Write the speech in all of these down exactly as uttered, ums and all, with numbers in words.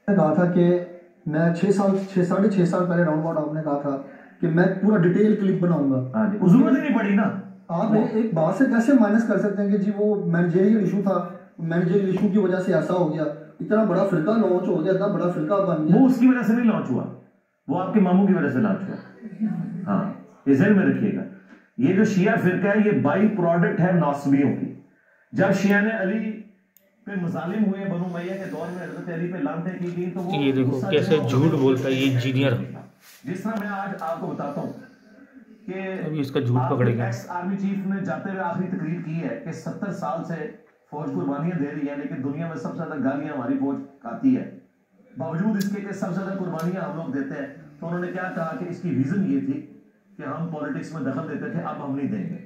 ने कहा था कि मैं छः साल छः साढ़े छः साल पहले राउंड अबाउट आपने कहा था कि मैं पूरा डिटेल क्लिप बनाऊंगा। जरूरत ही नहीं पड़ी ना। आप एक बात से कैसे माइनस कर सकते हैं कि जी वो मैनेजरियल इशू था, मैनेजरियल इशू की वजह से ऐसा हो गया, इतना बड़ा फिरका लॉन्च हो गया, इतना बड़ा फिरका बन गया। वो उसकी वजह से नहीं लॉन्च हुआ, वो आपके मामू की वजह से लॉन्च हुआ। हाँ, ये ज़हन में रखिएगा। ये जो शिया फिरका है ये बाई प्रोडक्ट है नौसबियों की। जब शिया ने अली पे मुजालिम हुए, बनु उमैया के दौर में हजरत अली पे लानतें की गई, तो वो ये देखो कैसे झूठ बोलता है ये इंजीनियर। जिस तरह मैं आज आपको बताता हूँ कि अभी इसका झूठ पकड़ेगा। एक्स आर्मी चीफ ने जाते हुए आखिरी तकरीर की है कि सत्तर साल से फौज कुर्बानियां दे रही है, लेकिन दुनिया में सबसे ज्यादा गालियां हमारी फौज खाती है, बावजूद इसके कि सबसे ज्यादा कुर्बानियां हम लोग देते हैं। तो उन्होंने क्या कहा कि इसकी रीजन ये थी कि हम पॉलिटिक्स में दखल देते थे, अब हम नहीं देंगे।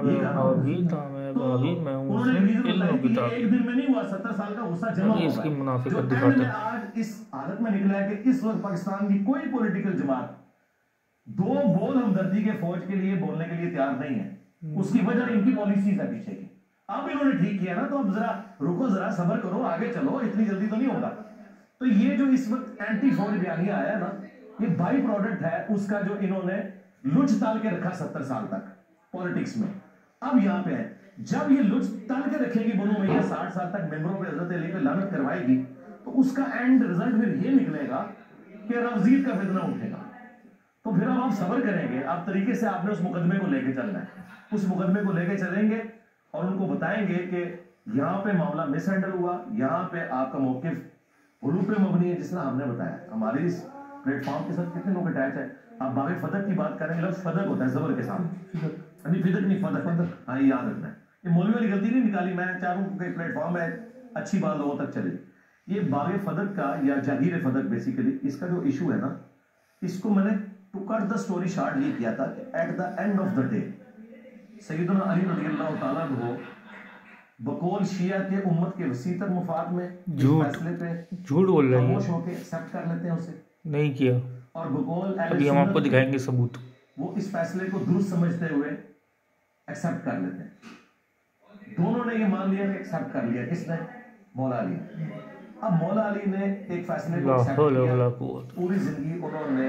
एक दिन में नहीं हुआ, सत्तर साल का गुस्सा जमा हुआ। इसकी मुनाफिकत दिखाते हैं। आज इस हालत में निकला है कि इस वक्त पाकिस्तान की कोई पॉलिटिकल जमात दो बोल हमदर्दी के फौज के लिए बोलने के लिए तैयार नहीं है। उसकी वजह इनकी पॉलिसीज है पीछे की। अब इन्होंने ठीक किया ना, तो अब जरा रुको, जरा सब्र करो, आगे चलो, इतनी जल्दी तो नहीं होगा। तो ये जो इस वक्त एंटी फौज बयानिया आया ना, ये बाई प्रोडक्ट है उसका जो इन्होंने लुच ताल के रखा सत्तर साल तक पॉलिटिक्स में। अब यहाँ पे है, जब ये लुच ताल के रखेगी बनु उमैया साठ साल तक मेंबरों पे हजरत अली पे लानत करवाएगी, तो उसका एंड रिजल्ट फिर ये निकलेगा कि रफजीद का फितना उठेगा। तो फिर अब आप सब्र करेंगे, आप तरीके से आपने उस मुकदमे को लेके चलना है। उस मुकदमे को लेके चलेंगे और उनको बताएंगे कि यहाँ पे मामला मिस हैंडल हुआ, यहाँ पे आपका मौकिफ हुलूफ पे मबनी है, जिस तरह हमने बताया। हमारे इस प्लेटफॉर्म के साथ कितने लोग अटैच है। आप बागे फदक की बात करेंगे, लफ्ज़ फदक होता है जबर के साथ, नहीं फिदक नहीं, फदक फदक। हाँ, ये याद रखना है। ये मौलवी वाली गलती नहीं निकाली, मैं चाहूँ कि प्लेटफॉर्म है अच्छी बात लोगों तक चले। ये बागे फदक का या जागीर फदक बेसिकली इसका जो इशू है ना, इसको मैंने to cut the story short ये किया था कि at the end of the day सैयदना अली रज़ियल्लाहु ताला अन्हु बकौल शिया के उम्मत के वसीतर मुफाद में फैसले पे झूठ बोल रहे हैं, खामोश होकर एक्सेप्ट कर लेते हैं उसे, नहीं किया। और बकौल अभी हम आपको दिखाएंगे सबूत। वो इस फैसले को दुरुस्त समझते हुए एक्सेप्ट कर लेते हैं। दोनों ने ये मान लिया कि एक्सेप्ट कर लिया। किसने? मौला अली। अब मौला अली ने एक फैसले को एक्सेप्ट किया, पूरी जिंदगी उन्होंने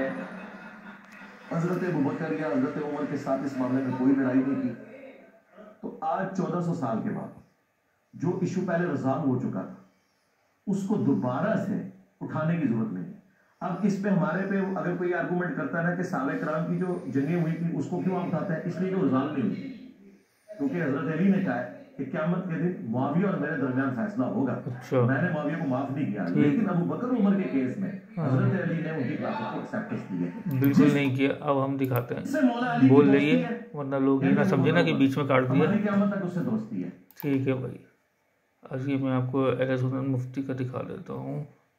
हजरत अबू बकर या हजरत उमर के साथ इस मामले में कोई लड़ाई नहीं की। तो आज चौदह सौ साल के बाद जो इशू पहले रिजॉल्व हो चुका था, उसको दोबारा से उठाने की जरूरत नहीं है। अब इस पे हमारे पे अगर कोई आर्गूमेंट करता है ना कि साहबे कराम की जो जंगें हुई थी उसको क्यों आप उठाते हैं, इसलिए जो रिजॉल्व नहीं हुई, क्योंकि हजरत अली ने कहा है कि क़यामत के दिन मुआविया और मेरे दरमियान फैसला होगा। अच्छा। मैंने मुआविया को माफ नहीं किया, लेकिन अबू बकर उमर के केस में हजरत अली ने उनकी क्लास को एक्सेप्ट किया। बिल्कुल नहीं किया। अब हम दिखाते हैं, बोल रही है, वरना लोग ये ना समझे ना कि बीच में काट दिया। क़यामत तक उससे दोस्ती है। ठीक है भाई, आज ये मैं आपको एहले सुन्नत मुफ्ती का दिखा देता हूँ।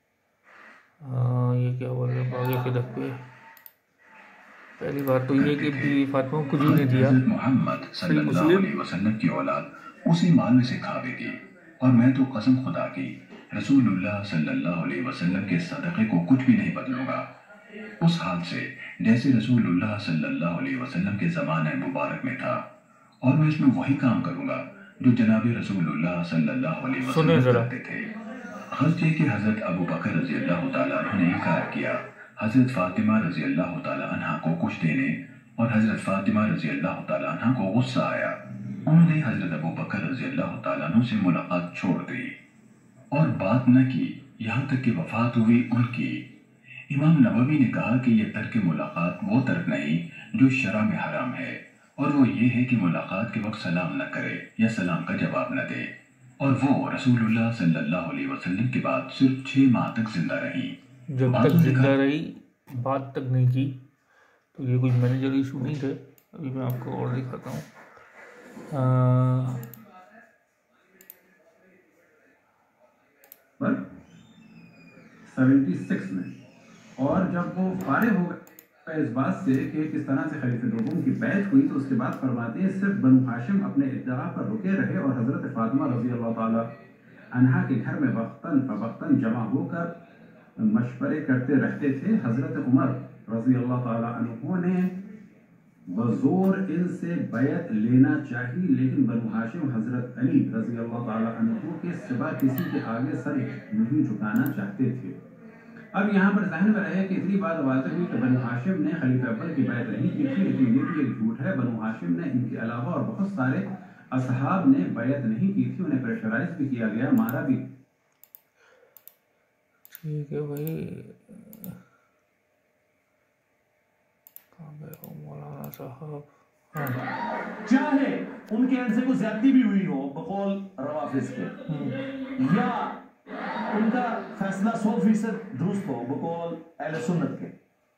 ये क्या बोल रहे हैं बागे फिदक पे। पहली बात तो ये कि बीवी फातिमा को कुछ भी नहीं दिया। मोहम्मद सल्लल्लाहु अलैहि वसल्लम की औलाद उसी माल में से खावेगी, और मैं तो कसम खुदा की रसूलुल्लाह सल्लल्लाहु अलैहि वसल्लम के सदक़े को कुछ भी नहीं बदलूंगा, उस हाल से जैसे रसूलुल्लाह सल्लल्लाहु अलैहि वसल्लम के ज़माने मुबारक में था, और मैं इसमें वही काम करूंगा जो जनाब रसूलुल्लाह सल्लल्लाहु अलैहि वसल्लम करते थे। हज़रत कि हज़रत अबू बकर रज़ी अल्लाह तआला अन्हु ने इनकार किया हज़रत फातिमा रज़ी अल्लाह तआला अन्हा को कुछ देने, और हज़रत फातिमा रज़ी अल्लाह तआला अन्हा को गुस्सा आया। उन्होंने हज़रत अबू बकर रज़ी अल्लाह तआला अन्हु से मुलाकात छोड़ दी और बात न की, यहाँ तक कि वफात हुई उनकी। इमाम नववी ने कहा कि यह तर्क मुलाकात वो तर्क नहीं जो शरा में हराम है, और वो ये है कि मुलाकात के वक्त सलाम न करे या सलाम का जवाब न दे। और वो रसूलुल्लाह सल्लल्लाहु अलैहि वसल्लम के बाद सिर्फ छः माह तक जिंदा रही। जब तक जिंदा रही, बात तक नहीं की, तो ये कुछ मैनेजर इशू नहीं थे। अभी मैं आपको और दिखाता हूँ। पर सेवेंटी सिक्स में, और जब वो फारिग हो गए इस बात से कि किस तरह से खलीफे दोम की बैत हुई, तो उसके बाद फरमाते हैं सिर्फ बनु हाशिम अपने इद्दआ पर रुके रहे और हज़रत फातिमा रज़ी अल्लाह ताला अन्हा के घर में वक्तन फवक्तन जमा होकर मशवरे करते रहते थे। हज़रत उमर रज़ी अल्लाह ताला अन्हु ने बज़ोर इनसे बैत लेना चाहिए, लेकिन बनु हाशिम हज़रत अली रज़ी अल्लाह ताला अन्हु के सिवा किसी के आगे सर नहीं झुकाना चाहते थे। अब यहाँ पर जहन में रहे कि इतनी बात वाज़ेह हुई कि बनु हाशिम ने खलीफा अव्वल की बैत नहीं की थी, लेकिन ये भी एक झूठ है। बनु हाशिम ने इनके अलावा और बहुत सारे असहाब ने बैत नहीं की थी, उन्हें प्रेशराइज भी किया गया, मारा भी। ठीक है भाई, कहाँ गए हो मौलाना साहब? हाँ, चाहे उनके एंड से कोई ज्यादती भी हुई हो बकौल रवाफिज के, या उनका फैसला सौ फीसद दुरुस्त हो बकौल अहले सुन्नत के,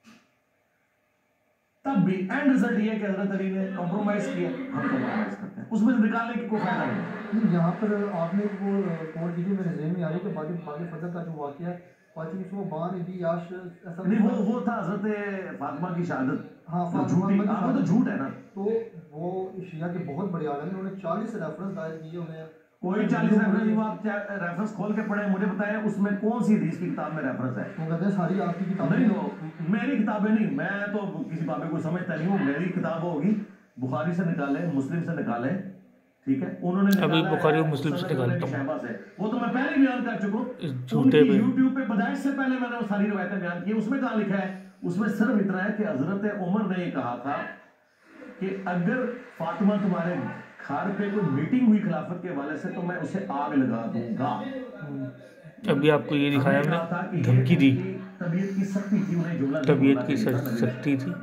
तब भी एंड रिजल्ट ये कि हजरत अली ने कॉम्प्रोमाइज किया, हम कॉम्प्रोमाइज करते हैं, उसमें निकालने की कोई फायदा नहीं। यहाँ पर आपने वो कोट कीजिए, मेरे जहन में आ रही है कि बाकी बाकी फजल का जो वाक़या है पाँचवीं सौ बान भी याश ऐसा नहीं, वो वो था हजरत फातिमा की शहादत। हाँ, वो फातिमा झूठी, की हाँ, वो तो झूठ है ना। तो वो शिया के बहुत बड़े आलम हैं, उन्होंने चालीस रेफरेंस दायर किए, उन्हें कोई चालीस रेफरेंस, आप रेफरेंस खोल के पढ़े, मुझे बताएं उसमें कौन सी हदीस की किताब में रेफरेंस है? वो कहते हैं सारी आपकी किताबें नहीं, वो मेरी किताबें नहीं, मैं तो किसी बाबे को समझता नहीं हूँ। मेरी किताब होगी बुखारी से निकाले, मुस्लिम से निकाले, ठीक है, उन्होंने अभी बुखारी और मुस्लिम से निकालता हूँ, वो तो मैं पहले बयान कर चुका हूँ झूठे पे। यूट्यूब पे बजाय से पहले मैंने वो सारी रिवायतें बयान की। उसमें कहाँ लिखा है? उसमें सिर्फ इतना है कि हजरत उमर ने ये कहा था कि अगर फातिमा तुम्हारे घर पे कोई मीटिंग हुई खिलाफत के हवाले से तो मैं उसे आग लगा दूंगा। अभी आपको ये दिखाया हमने, धमकी दी, तबीयत की सख्ती थी, उन्हें जुमला तबीयत की सख्ती थी।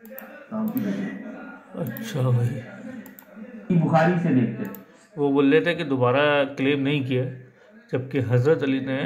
अच्छा भाई, बुखारी से देखते हैं, वो बोल रहे थे कि दोबारा क्लेम नहीं किया, जबकि हज़रत अली ने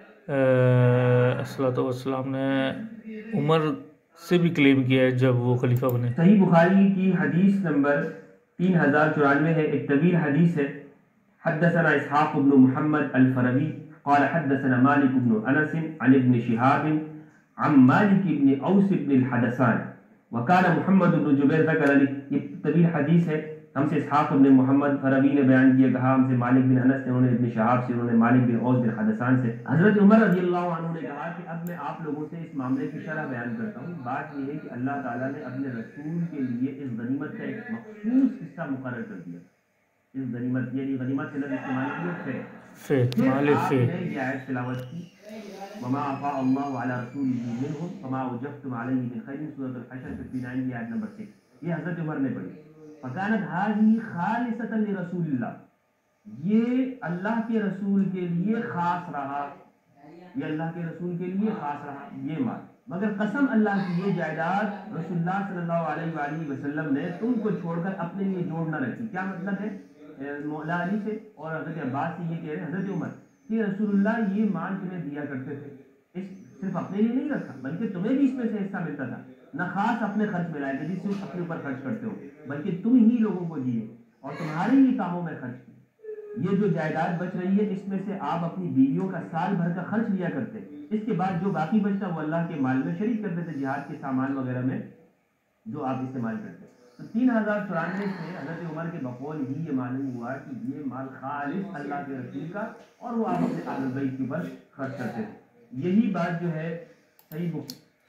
अस्सलातु वस्सलाम ने उमर से भी क्लेम किया है जब वो खलीफा बने। सही बुखारी की हदीस नंबर तीन हजार चौरानवे है, एक तवील हदीस है। हद्दसना इसहाक़ इब्न मुहम्मद अल-फरवी क़ाल हद्दसना मालिक इब्न अनस अन इब्न शिहाब अन मालिक इब्न औस इब्न अल-हदसान व कान मुहम्मद इब्न जुबैर ज़कर अली। ये तवील हदीस है। हमसे इसहाक़ इब्न मुहम्मद फरवी ने बयान किया, कहा हमसे मालिक बिन अनस ने, उन्होंने इब्न शहाब से, उन्होंने मालिक बिन औस बिन हदसान से। हज़रत उमर रज़ियल्लाहु अन्हु ने कहा कि अब मैं आप लोगों से इस मामले की शरह बयान करता हूँ। बात यह है कि अल्लाह ताला ने अपने रसूल के लिए इस गनीमत का एक मख़सूस हिस्सा मुकर्रर कर दिया। इस गनीमत यानी गनीमत के लफ्ज़ इस्तेमाल किए फे, फिर आपने ये आयत तिलावत की, वमा अफ़ा अल्लाहु अला रसूलिही मिनहुम वमा वजबतुम अलैहि मिन खैरिन, सूरह अल-हशर उनसठ की आयत नंबर छह। ये हज़रत उमर ने पढ़ी। फ़कानत हाज़िही ख़ालिसतन लिरसूलिल्लाह, ये अल्लाह के रसूल के लिए ख़ास रहा, ये अल्लाह के रसूल के लिए ख़ास रहा ये माल। मगर कसम अल्लाह की ये जायदाद रसूलुल्लाह सल्लल्लाहु अलैहि वसल्लम ने तुमको छोड़कर अपने लिए जोड़ न रखी। क्या मतलब है? मौला अली से और हज़रत अब्बास से ये कह रहे हैं हज़रत उमर कि रसूलुल्लाह ये माल तुम्हें दिया करते थे, इस सिर्फ अपने लिए नहीं रखा बल्कि तुम्हें भी इसमें से हिस्सा मिलता था। न खास अपने खर्च में लाए थे जिससे अपने ऊपर खर्च करते हो, बल्कि तुम ही लोगों को दिए और तुम्हारे ही कामों में खर्च किए। ये जो जायदाद बच रही है इसमें से आप अपनी बीवियों का साल भर का खर्च लिया करते, इसके बाद जो बाकी बचता वो अल्लाह के माल में शरीक करते थे, जिहाद के सामान वगैरह में जो आप इस्तेमाल करते। तो तीन हजार चौरानवे से हज़रत उमर के बकौल ही ये मालूम हुआ कि ये माल खालिस अल्लाह के रसूल का और वो आप अपने अहल बैत के ऊपर खर्च करते थे। यही बात जो है सही बुक।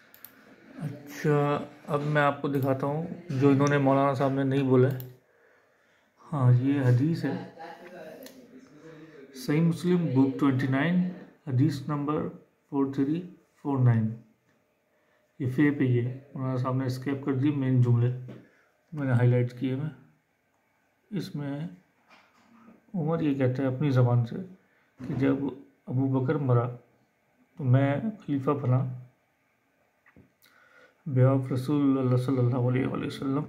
अच्छा, अब मैं आपको दिखाता हूँ जो इन्होंने मौलाना साहब ने नहीं बोला है। हाँ, ये हदीस है सही मुस्लिम बुक ट्वेंटी नाइन हदीस number four three four nine. ये फे पे ये मौलाना साहब ने स्केप कर दी, मेन जुमले मैंने हाईलाइट किए। मैं इसमें उमर ये कहते हैं अपनी ज़बान से कि जब अबू बकर मरा तो मैं खलीफा बना बेआफ रसूलुल्लाह सल्लल्लाहु अलैहि वसल्लम,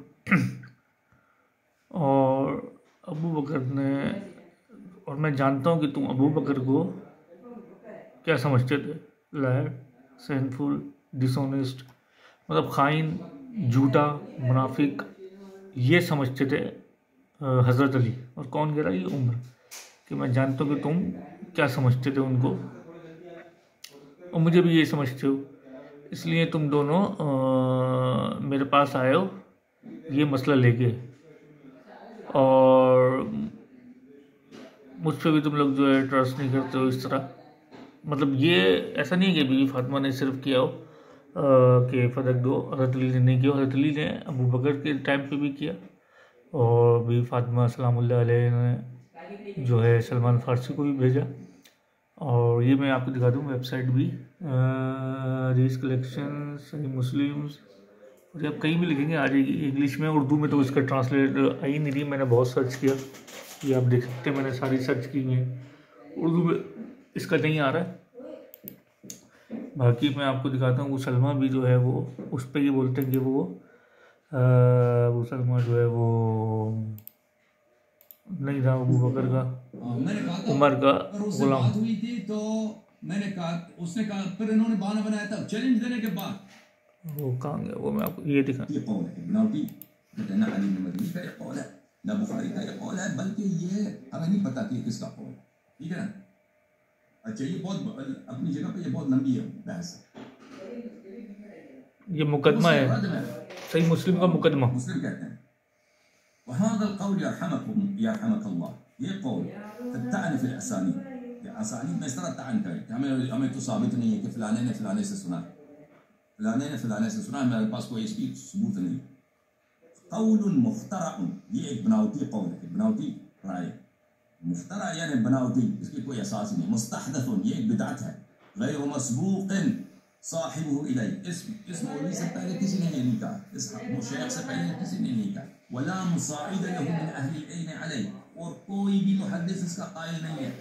और अबू बकर ने, और मैं जानता हूँ कि तुम अबू बकर को क्या समझते थे, लायर, सहनफुल, डिसऑनेस्ट, मतलब खाइन, झूठा, मुनाफिक, ये समझते थे हज़रत अली। और कौन कह रहा है? ये उमर, कि मैं जानता हूँ कि तुम क्या समझते थे उनको और मुझे भी ये समझते हो, इसलिए तुम दोनों आ, मेरे पास आए हो ये मसला लेके, और मुझ पर भी तुम लोग जो है ट्रस्ट नहीं करते हो इस तरह। मतलब ये ऐसा नहीं है कि बीवी फातिमा ने सिर्फ किया हो कि फदक दो, हज़रत अली ने नहीं किया। हज़रत अली ने अबू बकर के टाइम पे भी किया, और बीवी फातिमा सलामुल्लाह अलैहा ने जो है सलमान फारसी को भी भेजा, और ये मैं आपको दिखा दूँ वेबसाइट भी, रीस कलेक्शन, सही मुस्लिम्स, और ये आप कहीं भी लिखेंगे आ जाएगी। इंग्लिश में, उर्दू में तो इसका ट्रांसलेट आई नहीं रही, मैंने बहुत सर्च किया, ये आप देख सकते हैं मैंने सारी सर्च की हुई है, उर्दू में इसका नहीं आ रहा है। बाकी मैं आपको दिखाता हूँ, वो सलमा भी जो है वो उस पर ये बोलते हैं कि वो आ, वो सलमा जो है वो नहीं था अबू बकर का, उमर का गुलाम। बात हुई थी तो मैंने कहा, उसने कहा, फिर इन्होंने बहाना बनाया था चैलेंज देने के बाद। वो कहाँ गया, वो मैं आपको ये दिखा, ये कौन है बनावटी, ना अली ने मदनी का ये कौन है, ना बुखारी का ये कौन है, बल्कि ये हमें नहीं पता कि किसका कौन है, ठीक है ना। अच्छा, ये बहुत अपनी जगह पे ये बहुत लंबी है बहस, ये मुकदमा है, सही मुस्लिम का मुकदमा। मुस्लिम कहते हैं वहादल कौल यरहमकुम यरहमकल्लाह, ये कौल तअन फिल असानीद, ये असानीद में इस तरह तअन करे कि हमें हमें तो साबित नहीं है कि फलाने ने फलाने से सुना, फलाने ने फलाने से सुना, मेरे पास कोई इसकी सबूत नहीं। कौलुन मुख्तरअन, ये एक बनावटी कौल है, बनावटी राय, मुख्तरा यानी बनावटी, इसकी कोई असास नहीं। मुस्तहदथुन, ये एक बिदअत है। गैर मसबूक़िन साहिबुहु इलैह, इस इस मौलवी से पहले किसी ने नहीं कहा, इस मुशैख से पहले किसी ने नहीं कहा। वला मुसाइद लहु मिन अहली इल्म अलैह, और कोई भी मुहद्दिस इसका कायल नहीं है।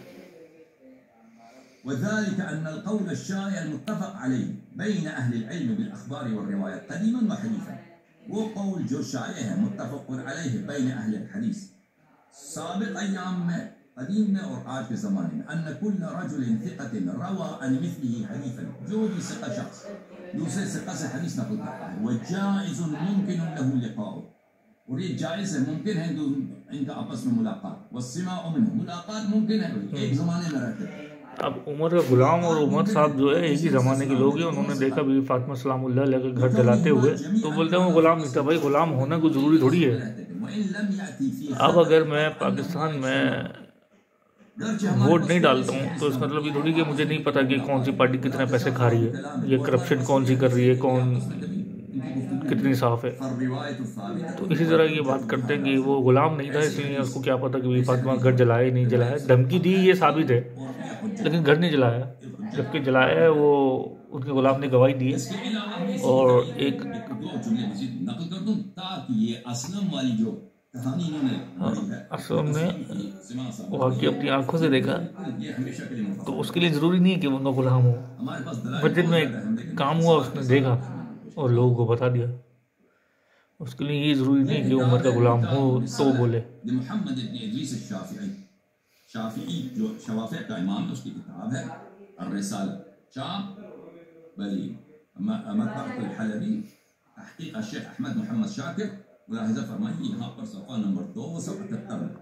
वज़ालिक अन्न अल-क़ौल अश-शाइअ अल-मुत्तफ़क़ अलैह बैन अहली इल्म बिल-अख़बार वल-रिवायत क़दीमन व हदीथन, वो कौल जो शाइअ है मुत्तफ़क़ अलैह बैन अहली हदीस साबिक़ अय्याम में, कदीम में और आज के ज़माने में, अन्न कुल्ल रजुलिन थिक़तिन रवा अन मिस्लिही हदीथन, जो भी सिक़ा शख्स दूसरे सिक़ा से हदीस नक़ल करता है, व जाइज़ुन मुमकिनुन लहु लिक़ाउ, और ये जायज़ है, मुमकिन है कि इनका आपस में मुलाकात, वस्सिमाउ मिन्हु, मुलाकात मुमकिन है, एक ज़माने में रहते थे। अब उमर का गुलाम और उमर साहब जो है एक ही ज़माने के लोग हैं। उन्होंने देखा बीवी फातिमा सलामुल्लाह अलैहा के घर जलाते हुए, तो बोलते हैं वो गुलाम नहीं था। भाई गुलाम होना कोई ज़रूरी थोड़ी है। अब अगर मैं पाकिस्तान में वोट नहीं डालता हूँ तो इसका मतलब ये थोड़ी कि मुझे नहीं पता कि कौन सी पार्टी कितने पैसे खा रही है, ये करप्शन कौन सी कर रही है, कौन कितनी साफ है। तो इसी तरह ये बात करते हैं कि वो गुलाम नहीं था, इसलिए उसको क्या पता कि बीवी फातिमा घर जलाए नहीं जलाया। धमकी दी ये साबित है, लेकिन घर नहीं जलाया, जबकि जलाया है वो उनके गुलाम ने गवाही दी है। और एक नकल कर दूं ताकि ये असलम वाली जो कहानी इन्होंने असलम ने वाकई अपनी आंखों से देखा, तो उसके लिए ज़रूरी नहीं है कि वो उनका गुलाम हो। मस्जिद में एक काम हुआ, उसने देखा और लोगों को बता दिया, उसके लिए ये ज़रूरी नहीं कि उमर का गुलाम हो तो बोले। मोहम्मद इब्न इदरीस अश-शाफ़िई, शाफ़िई जो शवाफ़िया का इमाम है, उसकी किताब है अर्रिसाला, शाम बरी मतबअतुल हलबी, तहक़ीक़ शेख अहमद मोहम्मद शाकिर। मुलाहिज़ा फरमाइए यहाँ पर सफ़ा नंबर दो सौ अठहत्तर में,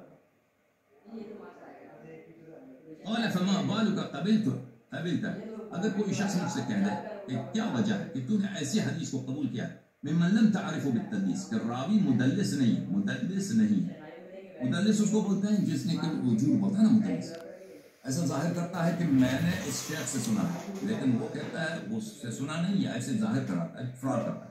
क़ाल फमा बालुका क़बिलत क़बिलत, अगर कोई शख्स मुझसे कह दे कि क्या वजह है कि तूने ऐसी हदीस को कबूल किया, मिम्मन लम तअरिफु बित्तदलीस, कि रावी मुदल्लिस नहीं है, मुदल्लिस नहीं है। मुदल्लिस उसको बोलते हैं जिसने कि वजूद बोलता है ना, मुदल्लिस ऐसा जाहिर करता है कि मैंने इस शेख से सुना है, लेकिन वो कहता है उससे सुना नहीं है, ऐसे जाहिर कराता है, फ्रॉड करता है।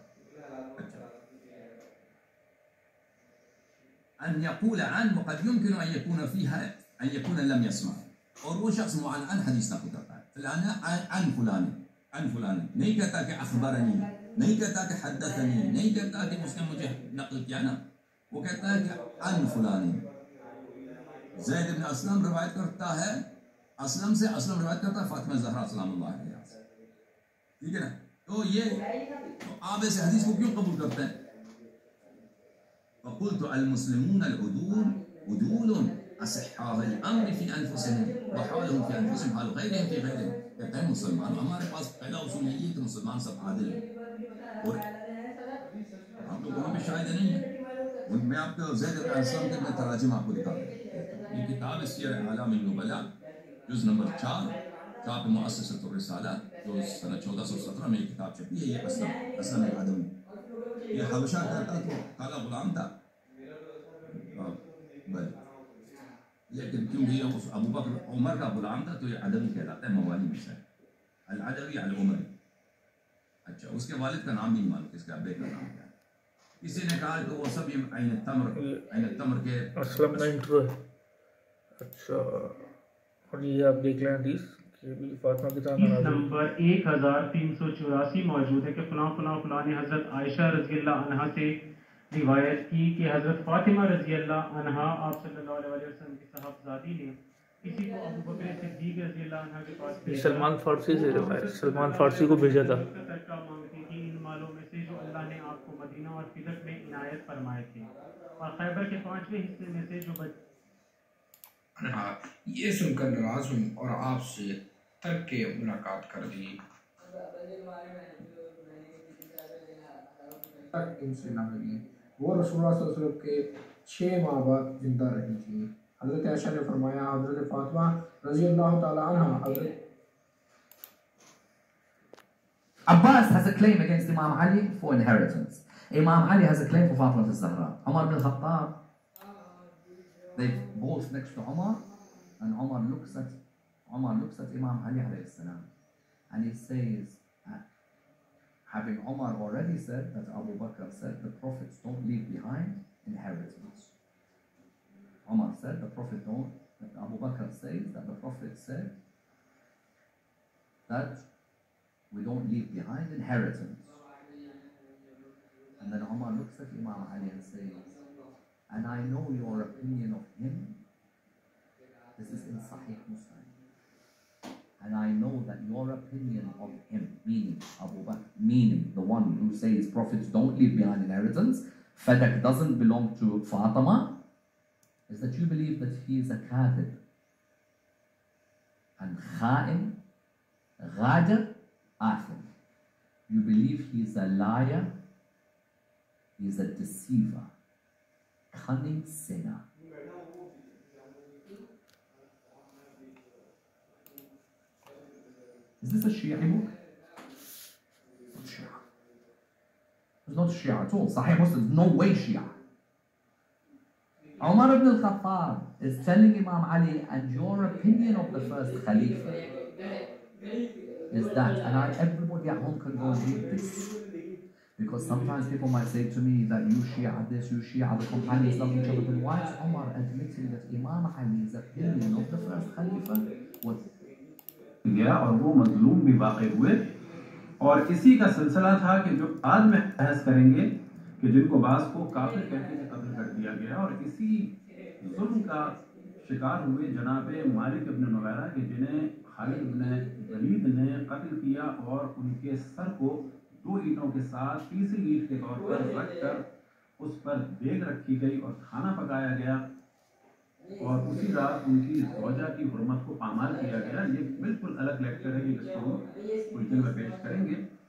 अन यक़ूल अन वक़द युमकिन अन यकून फ़ीहा अन यकून लम यस्मा, और वो शख्स मुअन हदीस नक़ल करता है, फलाना अन फलाने अन फलाने, नहीं कहता कि अख़बरनी, नहीं कहता कि हद्दथनी, नहीं कहता कि उसने मुझे नक़ल किया ना, वो कहता है कि अन फलाने। ज़ैद इब्न असलम रिवायत करता है, असलम से असलम रिवायत करता है फातिमा ज़हरा सलामुल्लाह अलैहा से, ठीक है ना। तो ये तो आप ऐसे हदीस को क्यों कबूल करते हैं? फ़क़ुल्तु अल मुस्लिमून अल उदूल उदूलुन असहाब अल अम्र फी अनफुसिहिम व हौलहुम फी अनफुसिहिम हाल गैरिहिम फी गैरिहिम। कहते हैं मुसलमान, हमारे पास पहला उसूल यही है कि मुसलमान सब आदिल हैं, और आप लोगों में शायद नहीं है। मैं आपको ज़ैद इब्न असलम के मैं तराजिम आपको दिखा दूं। ये किताब सियर आलाम नुबला जुज़ नंबर चार, छाप मुअस्ससतुर रिसाला, जो सन चौदह सौ सत्रह में किताब छपी है। ये असलम असलम अल-अदवी, ये हबशा कहता तो काला गुलाम था, लेकिन क्योंकि ये उस अबू बकर उमर का गुलाम था तो ये अदवी कहलाता है, मवाली में से अल-अदवी अल-उमरी। अच्छा, उसके वालिद का नाम भी नहीं मालूम, इसके अब्बे का नाम क्या है। किसी ने कहा कि वो सब ये ऐन तमर ऐन तमर के असलम का इंट्रो है। अच्छा, और ये आप देख लें हदीस फातिमा की तरह इस नाराज हो। नंबर एक हज़ार तीन सौ चौरासी मौजूद है कि फलां फलां फलां ने हज़रत आयशा रज़ी अल्लाह अन्हा से रिवायत की कि हज़रत फातिमा रज़ी अल्लाह अन्हा आप सल्लल्लाहु अलैहि वसल्लम की साहबजादी ने किसी को अबू बकर सिद्दीक रज़ी अल्लाह अन्हा के पास भेजा। सलमान फारसी से रिवायत, सलमान फारसी को भेजा था। उसका तर्का मांगती थी इन मालों में से जो अल्लाह ने आपको मदीना और फिदक में इनायत फरमाए थे, और खैबर के पांचवें हिस्से में से जो बच हाँ, ये सुनकर नाराज हुई और आपसे तर्क के मुलाकात कर दी। तक इनसे ना मिली। वो रसूलुल्लाह सल्लल्लाहु अलैहि वसल्लम के छः माह बाद जिंदा रही थी। हज़रत आयशा ने फरमाया, हज़रत फातिमा रज़ी अल्लाह ताला अन्हा हज़रत Abbas has a claim against Imam Ali for inheritance. Imam Ali has a claim for Fatima al-Zahra. Umar bin Khattab, they both next to Umar, and Umar looks at Umar looks at Imam Ali alayhi salam, and he says, uh, having Umar already said that Abu Bakr said the prophets don't leave behind inheritance. Umar said the prophet don't. Abu Bakr says that the prophet said that we don't leave behind inheritance. And then Umar looks at Imam Ali and says, and I know your opinion of him. This is in Sahih Muslim. And I know that your opinion of him, meaning Abu Bakr, meaning the one who says prophets don't leave behind inheritance, Fadak doesn't belong to Fatima, is that you believe that he is a kadhib. And kha'in, ghadir, athim. You believe he is a liar, he is a deceiver, cunning sinner. Is this a Shia book? It's not Shia. It's not Shia at all. Sahih Muslim, no way Shia. Umar ibn al-Khattab is telling Imam Ali, and your opinion of the first Khalifa is that, and I, everybody at home can go and read this. Because sometimes people might say to me that you Shia this, you Shia the companions love each other. But why is Umar admitting that Imam Ali's opinion of the first Khalifa was गया और वो मजलूम भी वाक़ हुए? और इसी का सिलसिला था कि जो आज में बहस करेंगे कि जिनको बास को काफिर कहने से कत्ल कर दिया गया, और इसी जुल्म का शिकार हुए जनाबे मालिक इब्न नवारा के जिन्हें खालिद इब्न वलीद ने कत्ल किया और उनके सर को दो ईंटों के साथ तीसरी ईंट के तौर पर रखकर उस पर देग रखी गई और खाना पकाया गया, और उसी रात उनकी ज़ौजा की हुर्मत को पामाल किया गया। ये बिल्कुल अलग लेक्चर है, ये जिसको हम कुछ दिन में पेश करेंगे।